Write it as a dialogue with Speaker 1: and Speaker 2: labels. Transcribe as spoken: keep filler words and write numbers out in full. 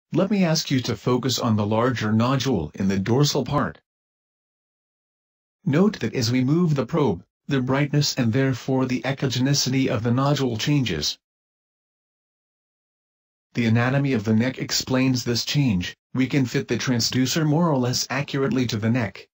Speaker 1: let me ask you to focus on the larger nodule in the dorsal part. Note that as we move the probe, the brightness and therefore the echogenicity of the nodule changes. The anatomy of the neck explains this change. We can fit the transducer more or less accurately to the neck,